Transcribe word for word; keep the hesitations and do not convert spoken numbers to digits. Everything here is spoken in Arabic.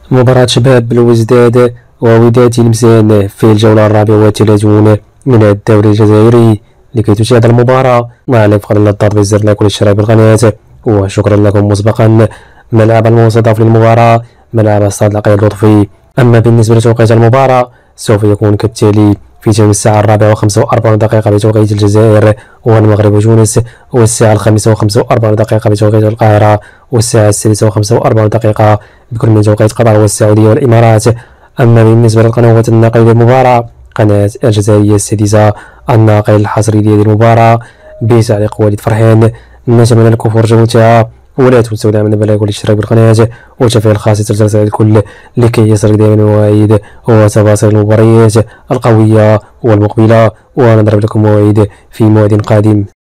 مباراة شباب بلوزداد ووداد تلمسان في الجولة الرابعة والثلاثون من الدوري الجزائري. لكي تشاهد المباراة ما عليك فقط إلا الضغط بزر لايك والاشتراك بالقناة، وشكرا لكم مسبقا. ملعب المستضاف للمباراة ملعب استاد العقيل اللطفي. أما بالنسبة لتوقيت المباراة سوف يكون كالتالي: في تمام الساعة الرابعة وخمسة وأربعون دقيقة بتوقيت الجزائر والمغرب وتونس، والساعة الخامسة وخمسة وأربعون دقيقة بتوقيت القاهرة، والساعة السادسة وخمسة وأربعون دقيقة بكل من توقيت قطر والسعودية والإمارات. أما بالنسبة للقنوات الناقلة للمباراة، قناة الجزائرية السادسة الناقل الحصري لهذه المباراة بتعليق والد فرحان. نتمنى لكم فرجة ممتعة، ولا تنسوا دعمنا باللايك والاشتراك بالقناة وتفعيل خاصية الجرس للكل لكي يصلك دائما المواعيد وتفاصيل المباريات القوية والمقبلة، ونضرب لكم مواعيد في موعد قادم.